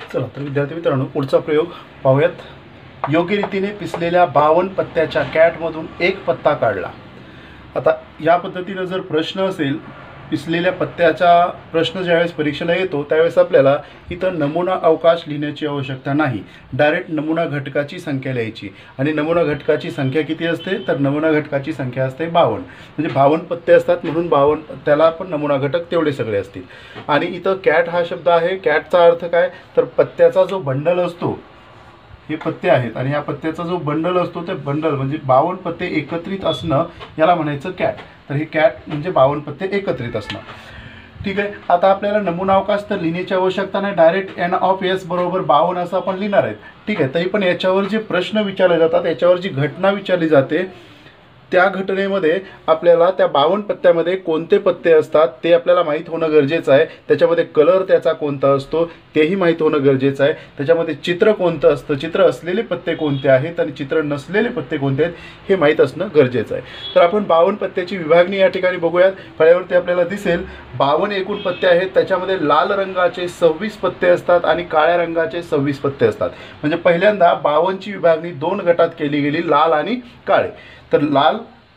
चला तर विद्यार्थी मित्रांनो, पुढचा प्रयोग पाहूयात. योग्य रीतीने पिसलेल्या 52 पत्त्याच्या कॅटमधून एक पत्ता काढला. आता या पद्धतीने जर प्रश्न असेल, पिसलेल्या पत्त्याचा प्रश्न ज्यावेळेस परीक्षेला येतो त्यावेळेस आपल्याला इथं नमुना अवकाश लिहिण्याची आवश्यकता नाही. डायरेक्ट नमुना घटकाची संख्या लिहायची. आणि नमुना घटकाची संख्या किती असते, तर नमुना घटकाची संख्या असते 52. म्हणजे 52 पत्ते असतात म्हणून 52, त्याला पण नमुना घटक तेवढे सगळे असतील. आणि इथं कॅट हा शब्द आहे. कॅटचा अर्थ काय, तर पत्त्याचा जो बंडल असतो, हे पत्ते आहेत आणि या पत्त्याचा जो बंडल असतो ते बंडल म्हणजे 52 पत्ते एकत्रित असणं याला म्हणायचं कॅट. तर हे कॅट म्हणजे 52 पत्ते एकत्रित असणं. ठीक आहे. आता आपल्याला नमुना अवकाश तर लिहिण्याची आवश्यकता नाही. डायरेक्ट n ऑफ s बरोबर 52 असं आपण लिहिणार आहेत. ठीक आहे. तरी पण याच्यावर जे प्रश्न विचारले जातात, याच्यावर जी घटना विचारली जाते, त्या घटनेमध्ये आपल्याला त्या 52 पत्त्यामध्ये कोणते पत्ते असतात ते आपल्याला माहीत होणं गरजेचं आहे. त्याच्यामध्ये कलर त्याचा कोणता असतो तेही माहीत होणं गरजेचं आहे. त्याच्यामध्ये चित्र कोणतं असतं, चित्र असलेले पत्ते कोणते आहेत आणि चित्र नसलेले पत्ते कोणते आहेत हे माहीत असणं गरजेचं आहे. तर आपण 52 पत्त्याची विभागणी या ठिकाणी बघूयात. फळ्यावरती आपल्याला दिसेल 52 एकूण पत्ते आहेत. त्याच्यामध्ये लाल रंगाचे 26 पत्ते असतात आणि काळ्या रंगाचे 26 पत्ते असतात. म्हणजे पहिल्यांदा 52ची विभागणी 2 गटात केली गेली, लाल आणि काळे. तर लाल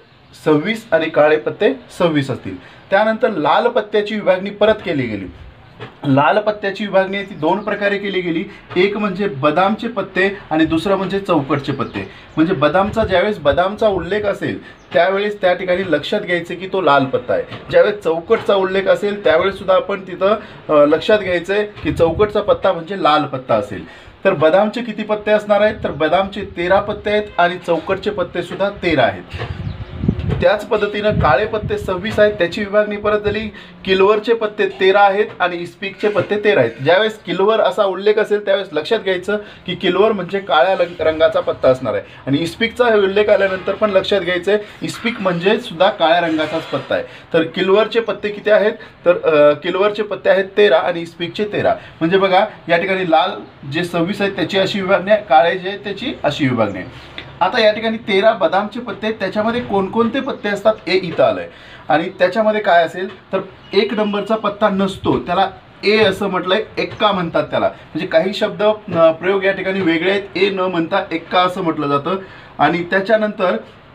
26 आणि काळे पत्ते 26 असतील. त्यानंतर लाल पत्त्याची विभागणी परत केली गेली. लाल पत्त्याची विभागणी ती 2 प्रकारे केली गेली. एक म्हणजे बदामचे पत्ते आणि दुसरं म्हणजे चौकटचे पत्ते. म्हणजे बदामचा ज्यावेळेस बदामचा उल्लेख असेल त्यावेळेस त्या ठिकाणी लक्षात घ्यायचं की तो लाल पत्ता आहे. ज्यावेळेस चौकटचा उल्लेख असेल त्यावेळेस सुद्धा आपण तिथं लक्षात घ्यायचं आहे की चौकटचा पत्ता म्हणजे लाल पत्ता असेल. तर बदामचे किती पत्ते असणार आहेत, तर बदामचे 13 पत्ते आहेत आणि चौकटचे पत्ते सुद्धा 13 आहेत. त्याच पद्धतीनं काळे पत्ते 26 आहेत. त्याची विभागणी परत झाली. किलवरचे पत्ते 13 आहेत आणि इस्पिकचे पत्ते 13 आहेत. ज्यावेळेस किलवर असा उल्लेख असेल त्यावेळेस लक्षात घ्यायचं की किलवर म्हणजे काळ्या रंगाचा पत्ता असणार आहे. आणि इस्पिकचा उल्लेख आल्यानंतर पण लक्षात घ्यायचं आहे इस्पिक म्हणजे सुद्धा काळ्या रंगाचाच पत्ता आहे. तर किलवरचे पत्ते किती आहेत, तर किलवरचे पत्ते आहेत 13 आणि इस्पिकचे 13. म्हणजे बघा या ठिकाणी लाल जे 26 आहेत त्याची अशी विभागणी आहे, काळे जे त्याची अशी विभागणी आहे. आता या ठिकाणी 13 बदामचे पत्ते आहेत. त्याच्यामध्ये कोणकोणते पत्ते असतात हे इथं आलं आहे. आणि त्याच्यामध्ये काय असेल तर 1 नंबरचा पत्ता नसतो, त्याला ए असं म्हटलंय, एक्का म्हणतात त्याला. म्हणजे काही शब्द प्रयोग या ठिकाणी वेगळे आहेत. ए न म्हणता एक्का असं म्हटलं जातं. आणि त्याच्यानंतर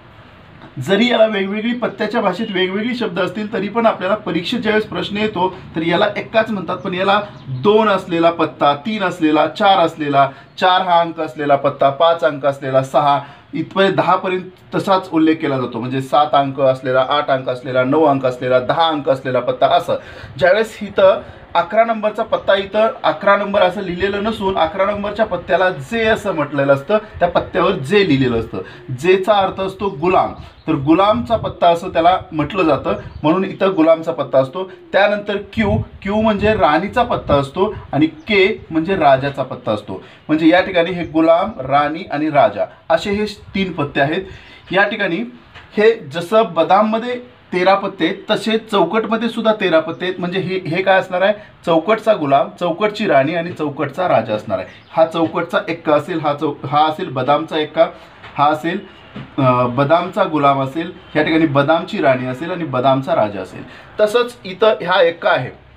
जरी याला वेगवेगळी पत्त्याच्या भाषेत वेगवेगळी शब्द असतील तरी पण आपल्याला परीक्षेत ज्यावेळेस प्रश्न येतो तर याला एक्काच म्हणतात. पण याला 2 असलेला पत्ता, 3 असलेला, 4 असलेला, 4 हा अंक असलेला पत्ता, 5 अंक असलेला, 6 इथपर्यंत 10 पर्यंत तसाच उल्लेख केला जातो. म्हणजे 7 अंक असलेला, 8 अंक असलेला, 9 अंक असलेला, 10 अंक असलेला पत्ता असं. ज्यावेळेस इथं 11 नंबरचा पत्ता, इथं 11 नंबर असं लिहिलेलं नसून 11 नंबरच्या पत्त्याला जे असं म्हटलेलं असतं, त्या पत्त्यावर जे लिहिलेलं असतं. जेचा अर्थ असतो गुलाम. तर गुलामचा पत्ता असं त्याला म्हटलं जातं म्हणून इथं गुलामचा पत्ता असतो. त्यानंतर क्यू म्हणजे राणीचा पत्ता असतो आणि के म्हणजे राजाचा पत्ता असतो. म्हणजे या ठिकाणी हे गुलाम, राणी आणि राजा असे हे 3 पत्ते आहेत. या ठिकाणी हे जसं बदाममध्ये 13 पत्ते तसे चौकटमध्ये सुद्धा 13 पत्ते आहेत. म्हणजे हे काय असणार आहे, चौकटचा गुलाम, चौकटची राणी आणि चौकटचा राजा असणार आहे. हा चौकटचा एक्का असेल, हा असेल बदामचा एक्का, हा असेल बदामचा गुलाम असेल, या ठिकाणी बदामची राणी असेल आणि बदामचा राजा असेल. तसंच इथं हा एक्का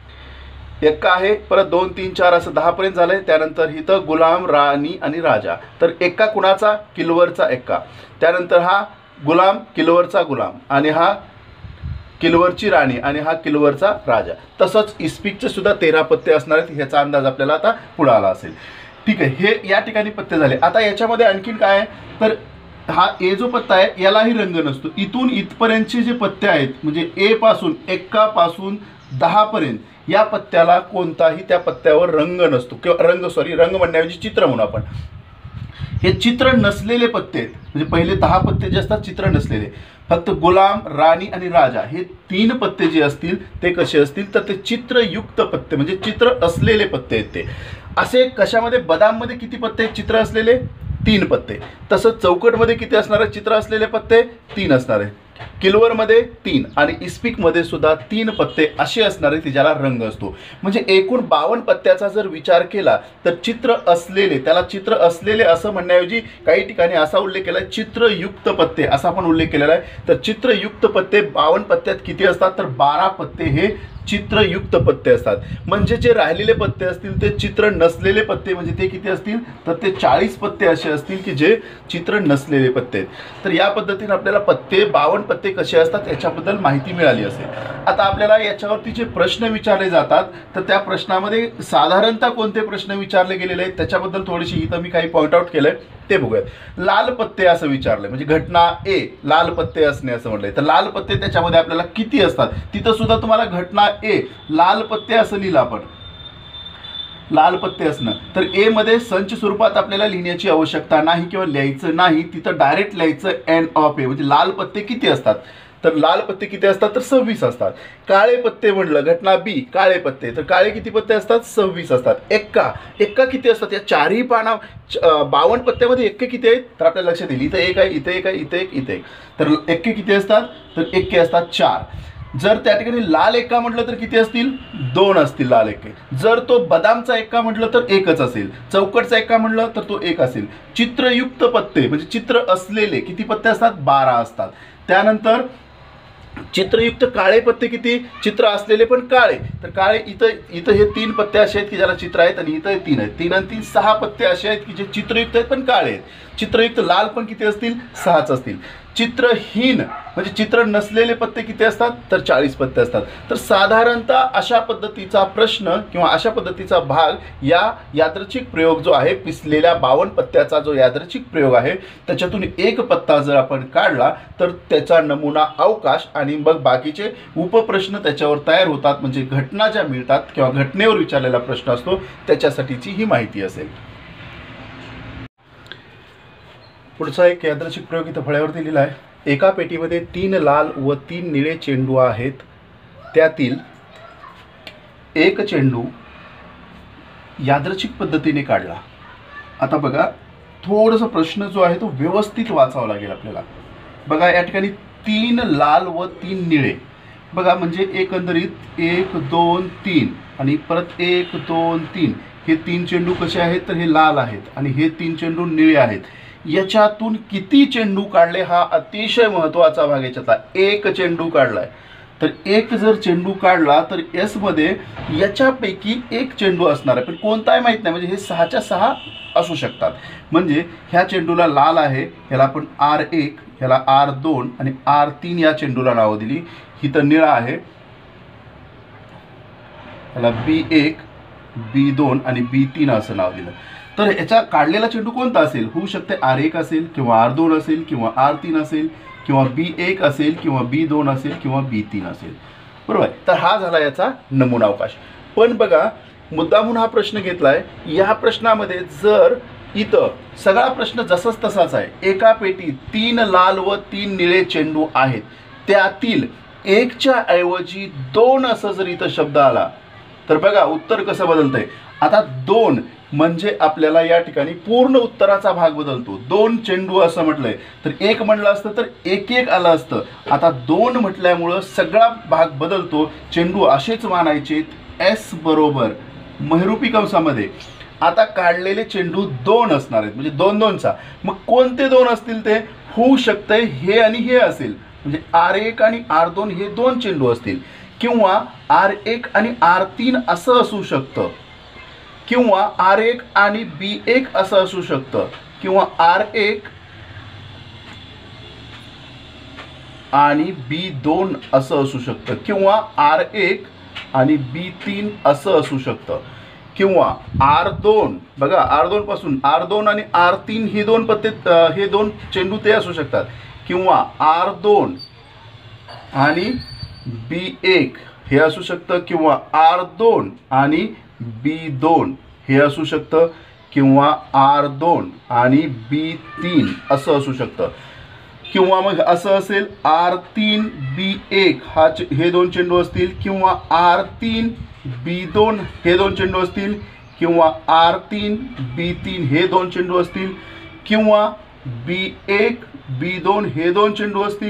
आहे. परत 2 3 4 असं 10 पर्यंत झालंय. त्यानंतर इथं गुलाम, राणी आणि राजा. तर एक्का कुणाचा, किलवरचा एक्का. त्यानंतर हा गुलाम, किलवरचा गुलाम आणि हा किलवरची राणी आणि हा किलवरचा राजा. तसंच इस्पिकचे सुद्धा 13 पत्ते असणार आहेत. ह्याचा अंदाज आपल्याला आता पुढे आला असेल. ठीक आहे. हे या ठिकाणी पत्ते झाले. आता याच्यामध्ये आणखीन काय आहे, तर हा ए जो पत्ता आहे यालाही रंग नसतो. इथून इथपर्यंतचे जे पत्ते आहेत म्हणजे ए पासून, एक्कापासून 10 पर्यंत या पत्त्याला कोणताही त्या पत्त्यावर रंग नसतो. किंवा रंग म्हणण्याऐवजी चित्र म्हणून आपण हे चित्र नसलेले पत्ते आहेत. म्हणजे पहिले 10 पत्ते जे असतात चित्र नसलेले. फक्त गुलाम, राणी आणि राजा हे 3 पत्ते जे असतील ते कसे असतील, तर ते चित्रयुक्त पत्ते म्हणजे चित्र असलेले पत्ते आहेत ते. असे कशामध्ये, बदाममध्ये किती पत्ते आहेत चित्र असलेले, 3 पत्ते. तसंच चौकटमध्ये किती असणार आहे चित्र असलेले पत्ते, 3 असणार आहेत. किलवरमध्ये 3 आणि इस्पिकमध्ये सुद्धा 3 पत्ते असे असणारे ती ज्याला रंग असतो. म्हणजे एकूण 52 पत्त्याचा जर विचार केला तर चित्र असलेले, त्याला चित्र असलेले असं म्हणण्याऐवजी काही ठिकाणी असा उल्लेख केला आहे चित्रयुक्त पत्ते असा पण उल्लेख केलेला आहे. तर चित्रयुक्त पत्ते 52 पत्त्यात किती असतात तर 12 पत्ते हे चित्रयुक्त पत्ते असतात. म्हणजे जे राहिलेले पत्ते असतील ते चित्र नसलेले पत्ते म्हणजे ते किती असतील तर ते 40 पत्ते असे असतील की जे चित्र नसलेले पत्ते आहेत. तर या पद्धतीने आपल्याला 52 पत्ते कसे असतात याच्याबद्दल माहिती मिळाली असेल. आता आपल्याला याच्यावरती जे प्रश्न विचारले जातात तर त्या प्रश्नामध्ये साधारणतः कोणते प्रश्न विचारले गेलेले आहेत त्याच्याबद्दल थोडीशी इथं मी काही पॉईंट आउट केलंय ते बघूयात. लाल पत्ते असं विचारलंय म्हणजे घटना ए लाल पत्ते असणे असं म्हटलंय. तर लाल पत्ते त्याच्यामध्ये आपल्याला किती असतात तिथं सुद्धा तुम्हाला घटना ए लाल पत्ते असं लिहिलं आपण लाल पत्ते असणं. तर ए मध्ये संच स्वरूपात आपल्याला लिहिण्याची आवश्यकता नाही किंवा लिहायचं नाही, तिथं डायरेक्ट लिहायचं एन ऑफ ए म्हणजे लाल पत्ते किती असतात तर लाल पत्ते किती असतात तर 26 असतात. काळे पत्ते म्हणलं घटना बी काळे पत्ते तर काळे किती पत्ते असतात 26 असतात. एक्का किती असतात या चारही 52 पत्त्यामध्ये एक्के किती आहेत तर आपल्याला लक्षात येईल इथं एक आहे इथे एक आहे इथे एक इथे एक. तर एक्के किती असतात तर एक्के असतात 4. जर त्या ठिकाणी लाल एक्का म्हटलं तर किती असतील 2 असतील लाल एक्के. जर तो बदामचा एक्का म्हटलं तर एकच असेल. चौकटचा एक्का म्हटलं तर तो एक असेल. चित्रयुक्त पत्ते म्हणजे चित्र असलेले किती पत्ते असतात 12 असतात. त्यानंतर चित्रयुक्त काळे पत्ते किती चित्र असलेले पण काळे तर काळे इथं हे 3 पत्ते असे आहेत की ज्याला चित्र आहेत आणि इथं 3 आहेत. 3 आणि 3 6 पत्ते असे आहेत की जे चित्रयुक्त आहेत पण काळे आहेत. चित्रयुक्त लाल पण किती असतील 6च असतील. चित्रहीन म्हणजे चित्र नसलेले पत्ते किती असतात तर 40 पत्ते असतात. तर साधारणतः अशा पद्धतीचा प्रश्न किंवा अशा पद्धतीचा भाग या यादृच्छिक प्रयोग जो आहे पिसलेल्या 52 पत्त्याचा जो यादृच्छिक प्रयोग आहे त्याच्यातून एक पत्ता जर आपण काढला तर त्याचा नमुना अवकाश आणि मग बाकीचे उपप्रश्न त्याच्यावर तयार होतात. म्हणजे घटना ज्या मिळतात किंवा घटनेवर विचारलेला प्रश्न असतो त्याच्यासाठीची ही माहिती असेल. पुढचा एक यादृच्छिक प्रयोग इथं फळ्यावर दिलेला आहे. एका पेटीमध्ये 3 लाल व 3 निळे चेंडू आहेत. त्यातील एक चेंडू यादृच्छिक पद्धतीने काढला. आता बघा थोडंसं प्रश्न जो आहे तो व्यवस्थित वाचावा लागेल आपल्याला. बघा या ठिकाणी 3 लाल व 3 निळे बघा म्हणजे एकंदरीत 1 2 3 आणि परत 1 2 3 हे 3 चेंडू कसे आहेत तर हे लाल आहेत आणि हे 3 चेंडू निळे आहेत. याच्यातून किती चेंडू काढले हा अतिशय महत्त्वाचा भाग याच्यातला. एक चेंडू काढलाय तर एक जर चेंडू काढला तर एस मध्ये याच्यापैकी एक चेंडू असणार आहे पण कोणता आहे माहीत नाही. म्हणजे हे 6च्या 6 असू शकतात. म्हणजे ह्या चेंडूला लाल आहे ह्याला आपण R1 ह्याला R2 आणि R3 या चेंडूला नावं दिली. ही तर निळा आहे ह्याला B1 B2 आणि B3 असं नाव दिलं. तर याचा काढलेला चेंडू कोणता असेल होऊ शकते R1 असेल किंवा R2 असेल किंवा R3 असेल किंवा B1 असेल किंवा B2 असेल किंवा B3 असेल बरोबर. तर हा झाला याचा नमुना अवकाश. पण बघा मुद्दामून हा प्रश्न घेतलाय. या प्रश्नामध्ये जर इथं सगळा प्रश्न जसाच तसाच आहे. एका पेटीत 3 लाल व 3 निळे चेंडू आहेत त्यातील एकच्या ऐवजी 2 असं जर इथं शब्द आला तर बघा उत्तर कसं बदलतंय. आता 2 म्हणजे आपल्याला या ठिकाणी पूर्ण उत्तराचा भाग बदलतो. 2 चेंडू असं म्हटलंय तर एक म्हटलं असतं तर 1 आलं असतं. आता 2 म्हटल्यामुळं सगळा भाग बदलतो. चेंडू असेच मानायचे एस बरोबर महिरूपी कंसामध्ये. आता काढलेले चेंडू 2 असणार आहेत म्हणजे 2 2चा. मग कोणते 2 असतील ते होऊ शकतंय हे आणि हे असेल म्हणजे R1 आणि R2 हे 2 चेंडू असतील किंवा R1 आणि R3 असं असू शकतं किंवा R1 आणि B1 असं असू शकतं किंवा R1 आणि B2 असं असू शकतं किंवा R1 आणि B3 असं असू शकतं किंवा R2 बघा R2 पासून R2 आणि R3 हे 2 पत्ते हे 2 चेंडू ते असू शकतात किंवा R2 आणि B1 हे असू शकतं किंवा R2 आणि B2 हे असू शकतं किंवा R2 आणि B3 असं असू शकतं किंवा मग असं असेल R3 B1 हे 2 चेंडू असतील किंवा R3 B2 हे 2 चेंडू असतील किंवा R3 B3 हे 2 चेंडू असतील किंवा B1 B2 हे 2 चेंडू असतील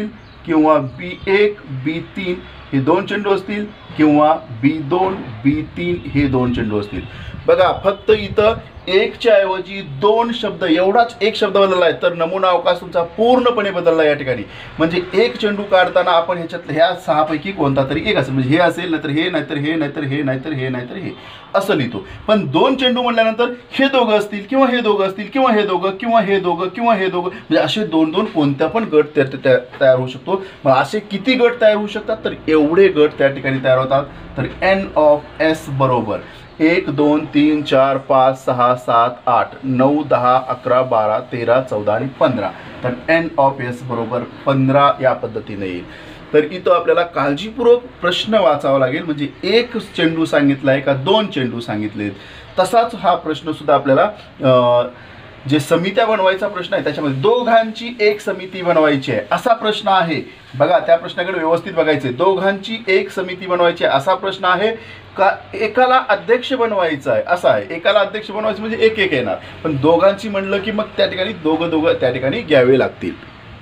किंवा B1 B3 हे 2 चेंडू असतील किंवा B2 B3 हे 2 चेंडू असतील. बघा फक्त इथं एकच्या ऐवजी 2 शब्द एवढाच एक शब्द बदलला आहे तर नमुना अवकाश तुमचा पूर्णपणे बदलला या ठिकाणी. म्हणजे एक चेंडू काढताना आपण ह्याच्यात ह्या 6 पैकी कोणता तरी एक असेल, म्हणजे हे असेल नाहीतर हे नाहीतर हे नाहीतर हे नाहीतर हे नाहीतर हे असं लिहितो. पण 2 चेंडू म्हटल्यानंतर हे दोघं असतील किंवा हे दोघं असतील किंवा हे दोघं किंवा हे दोघं किंवा हे दोघं, म्हणजे असे 2-2 कोणत्या पण गट तयार होऊ शकतो. मग असे किती गट तयार होऊ शकतात तर एवढे गट त्या ठिकाणी तयार होतात. तर N ऑफ S बरोबर 1 2 3 4 5 6 7 8 9 10 11 12 13 14 आणि 15. तर N ऑफ S बरोबर 15 या पद्धतीने येईल. तर इथं आपल्याला काळजीपूर्वक प्रश्न वाचावा लागेल. म्हणजे एक चेंडू सांगितला आहे का 2 चेंडू सांगितलेत. तसाच हा प्रश्न सुद्धा आपल्याला जे समित्या बनवायचा प्रश्न आहे त्याच्यामध्ये दोघांची एक समिती बनवायची आहे असा प्रश्न आहे. बघा त्या प्रश्नाकडे व्यवस्थित बघायचे. दोघांची एक समिती बनवायची आहे असा प्रश्न आहे का एकाला अध्यक्ष बनवायचं आहे असा आहे. एकाला अध्यक्ष बनवायचं म्हणजे एक एक येणार, पण दोघांची म्हणलं की मग त्या ठिकाणी दोघं त्या ठिकाणी घ्यावे लागतील.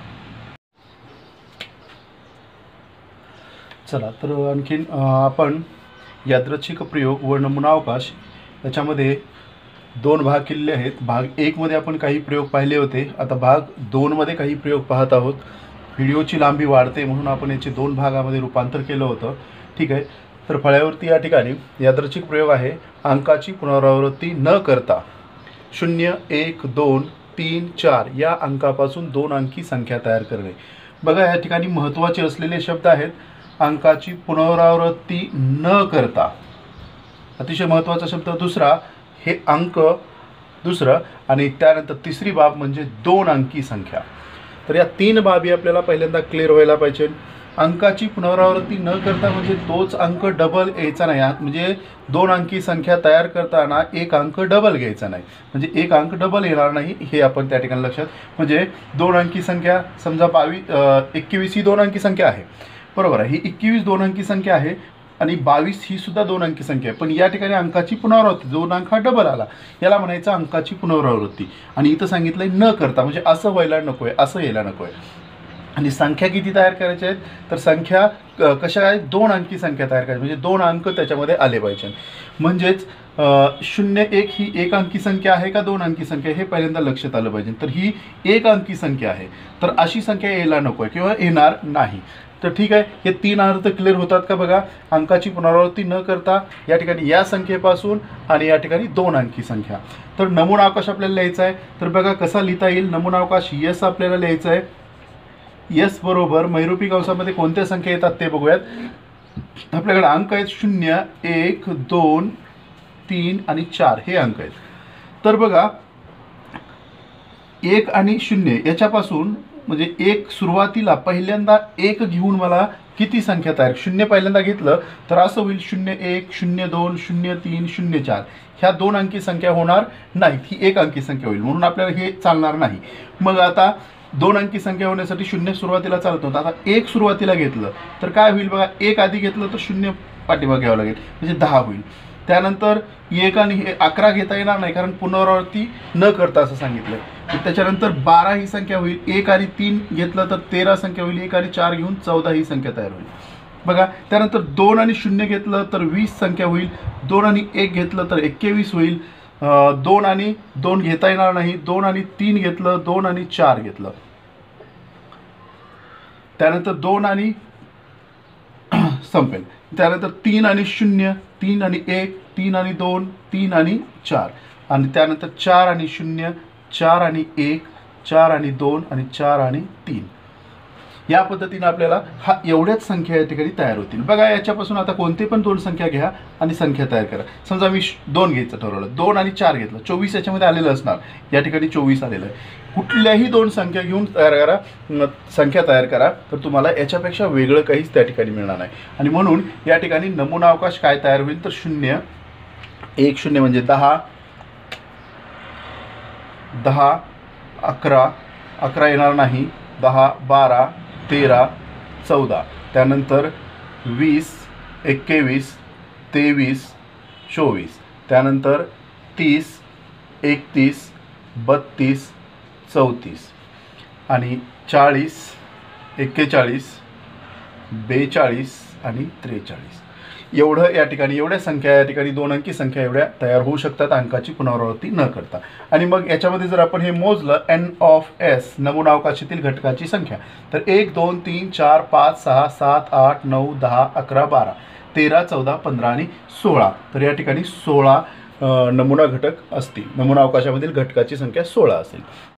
चला तर आणखीन आपण यादृच्छिक प्रयोग व नमुना अवकाश याच्यामध्ये 2 भाग केलेले आहेत. भाग 1 मध्ये आपण काही प्रयोग पाहिले होते. आता भाग 2 मध्ये काही प्रयोग पाहत आहोत. व्हिडिओची लांबी वाढते म्हणून आपण याचे 2 भागामध्ये रूपांतर केलं होतं. ठीक आहे. तर फळ्यावरती या ठिकाणी यादृच्छिक प्रयोग आहे. अंकाची पुनरावृत्ती न करता 0 1 2 3 4 या अंकापासून 2 अंकी संख्या तयार करणे. बघा या ठिकाणी महत्त्वाचे असलेले शब्द आहेत. अंकाची पुनरावृत्ती न करता, अतिशय महत्त्वाचा शब्द. दुसरा हे अंक दुसरं आणि त्यानंतर तिसरी बाब म्हणजे 2 अंकी संख्या. तर या 3 बाबी आपल्याला पहिल्यांदा क्लिअर व्हायला पाहिजे. अंकाची पुनरावृत्ती न करता म्हणजे तोच अंक डबल यायचा नाही. म्हणजे 2 अंकी संख्या तयार करताना एक अंक डबल घ्यायचा नाही, म्हणजे एक अंक डबल येणार नाही हे आपण त्या ठिकाणी लक्षात. म्हणजे 2 अंकी संख्या समजा 21 ही 2 अंकी संख्या आहे, बरोबर आहे. ही 21 2 अंकी संख्या आहे आणि 22 ही सुद्धा 2 अंकी संख्या आहे. पण या ठिकाणी अंकाची पुनरावृत्ती 2 अंक हा डबल आला, याला म्हणायचं अंकाची पुनरावृत्ती. आणि इथं सांगितलंय न करता, म्हणजे असं व्हायला नको आहे, असं यायला नको आहे. आणि संख्या किती तयार करायच्या आहेत तर संख्या कशा आहेत 2 अंकी संख्या तयार करायची, म्हणजे 2 अंक त्याच्यामध्ये आले पाहिजे. म्हणजेच 0 1 ही 1 अंकी संख्या आहे का 2 अंकी संख्या हे पहिल्यांदा लक्षात आलं पाहिजे. तर ही 1 अंकी संख्या आहे, तर अशी संख्या यायला नको आहे किंवा येणार नाही. तर ठीक आहे. हे 3 अर्थ क्लिअर होतात का बघा. अंकाची पुनरावृत्ती न करता या ठिकाणी या संख्येपासून आणि या ठिकाणी 2 अंकी संख्या. तर नमुना अवकाश आपल्याला लिहायचा आहे. तर बघा कसा लिहिता येईल. नमुना अवकाश यस आपल्याला लिहायचा आहे. यस बरोबर महिरूपी कंसामध्ये कोणत्या संख्या येतात ते बघूयात. आपल्याकडे अंक आहेत 0 1 2 3 आणि 4 हे अंक आहेत. तर बघा 1 आणि 0 याच्यापासून म्हणजे 1 सुरुवातीला पहिल्यांदा 1 घेऊन मला किती संख्या तयार 0 पहिल्यांदा घेतलं तर असं होईल 0 1 0 2 0 3 0 4. ह्या 2 अंकी संख्या होणार नाहीत, ही 1 अंकी संख्या होईल, म्हणून आपल्याला हे चालणार नाही. मग आता 2 अंकी संख्या होण्यासाठी 0 सुरुवातीला चालत होतं. आता 1 सुरुवातीला घेतलं तर काय होईल बघा. 1 आधी घेतलं तर 0 पाठीमागे घ्यावं लागेल, म्हणजे 10 होईल. त्यानंतर 1 आणि 11 घेता येणार नाही कारण पुनरावृत्ती न करता असं सांगितलं. त्याच्यानंतर 12 ही संख्या होईल. 1 आणि 3 घेतलं तर 13 संख्या होईल. 1 आणि 4 घेऊन 14 ही संख्या तयार होईल बघा. त्यानंतर 2 आणि 0 घेतलं तर 20 संख्या होईल. 2 आणि 1 घेतलं तर 21 होईल. 2 आणि 2 घेता येणार नाही. 2 आणि 3 घेतलं, 2 आणि 4 घेतलं. त्यानंतर 2 आणि संपेल. त्यानंतर 3 आणि 0, 3 आणि 1, 3 आणि 2, 3 आणि 4 आणि त्यानंतर 4 आणि 0, 4 आणि 1, 4 आणि 2 आणि 4 आणि 3. या पद्धतीने आपल्याला हा एवढ्याच संख्या या ठिकाणी तयार होतील बघा. याच्यापासून आता कोणते पण 2 संख्या घ्या आणि संख्या तयार करा. समजा मी 2 घ्यायचं ठरवलं, 2 आणि 4 घेतलं, 24 याच्यामध्ये आलेलं असणार. या ठिकाणी 24 आलेलं आहे. कुठल्याही 2 संख्या घेऊन संख्या तयार करा तर तुम्हाला याच्यापेक्षा वेगळं काहीच त्या ठिकाणी मिळणार नाही. आणि म्हणून या ठिकाणी नमुना अवकाश काय तयार होईल तर 0 1 0 म्हणजे 10 10 11 11 येणार नाही. 10 12 13 14 त्यानंतर 20 21 23 24 त्यानंतर 30 31 32 34 आणि 40 41, 42 आणि 43 एवढं या ठिकाणी, एवढ्या संख्या या ठिकाणी 2 अंकी संख्या एवढ्या तयार होऊ शकतात अंकाची पुनरावृत्ती न करता. आणि मग याच्यामध्ये जर आपण हे मोजलं n ऑफ s नमुना अवकाशातील घटकाची संख्या, तर 1 2 3 4 5 6 7 8 9 10 11 12 13 14 15 आणि 16. तर या ठिकाणी 16 नमुना घटक असतील. नमुना अवकाशामधील घटकाची संख्या 16 असेल.